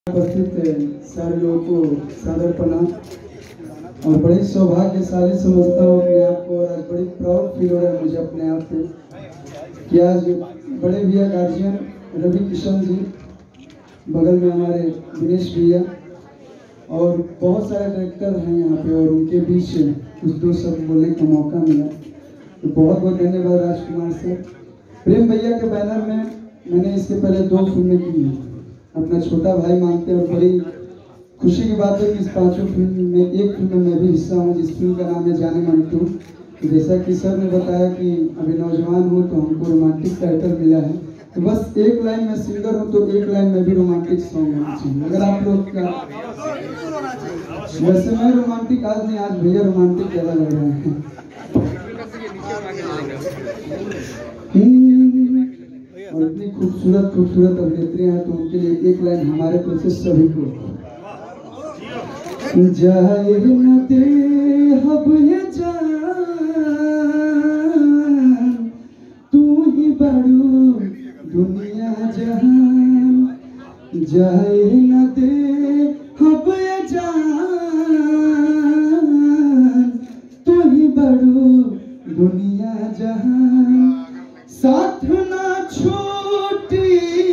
उपस्थित सारे लोगों को सादर प्रणाम और बड़ी सौभाग्यशाली समझता हूँ अपने आप को। और आज बड़ी प्राउड फील हो रहा है मुझे अपने आप पे कि आज बड़े भैया गार्जियन रवि किशन जी, बगल में हमारे दिनेश भैया और बहुत सारे डायरेक्टर हैं यहाँ पे, और उनके बीच कुछ दो शब्द बोलने का मौका मिला तो बहुत बहुत धन्यवाद राजकुमार सर। प्रेम भैया के बैनर में मैंने इसके पहले 2 फिल्में की हैं, अपना छोटा भाई मानते हैं, और बड़ी खुशी की बात है कि इस 5 फिल्म में एक फिल्म में मैं भी हिस्सा हूँ, जिस फिल्म का नाम है जाने मन 2। जैसा कि सर ने बताया कि अभी नौजवान हूँ तो हमको रोमांटिक टाइटल मिला है, तो बस एक लाइन में सिंगर हूँ तो एक लाइन में भी रोमांटिक सॉन्ग होना चाहिए। अगर आप लोग का वैसे मैं रोमांटिक आज नहीं, आज भैया रोमांटिक ज़्यादा लग रहे हैं। और इतनी खूबसूरत खूबसूरत अभिनेत्री हैं तो उनके लिए एक लाइन हमारे तरफ से सभी को। जाए न दे हब ये जान, तू ही बड़ू दुनिया जहान। जाए न दे हब ये जान, तू ही बड़ू दुनिया जहान। साथ ना छूटी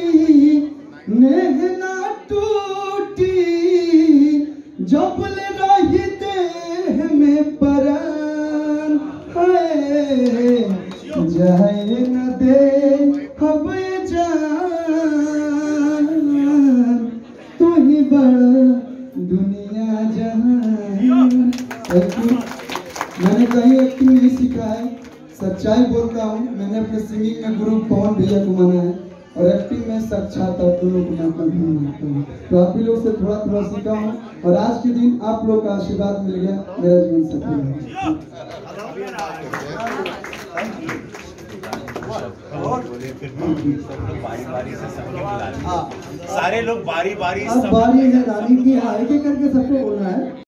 नेह ना टूटी, जब ले रही देह में प्राण है। जाए न दे हब जान, तू ही बड़ा दुनिया जहान। मैंने कहीं एक्टिंग नहीं सीखा है, सच्चाई बोलता हूँ। मैंने अपने सिंगिंग में गुरु पवन भैया को माना है और एक्टिंग में साक्षात आप दोनों को मैं मानता हूँ। तो आप ही लोग से थोड़ा थोड़ा सीखा हूँ और आज के दिन आप लोग का आशीर्वाद मिल गया, मेरा जीवन सफल है। सारे लोग बारी बारी अब बारी है रानी की, आगे करके सबको बोलना है।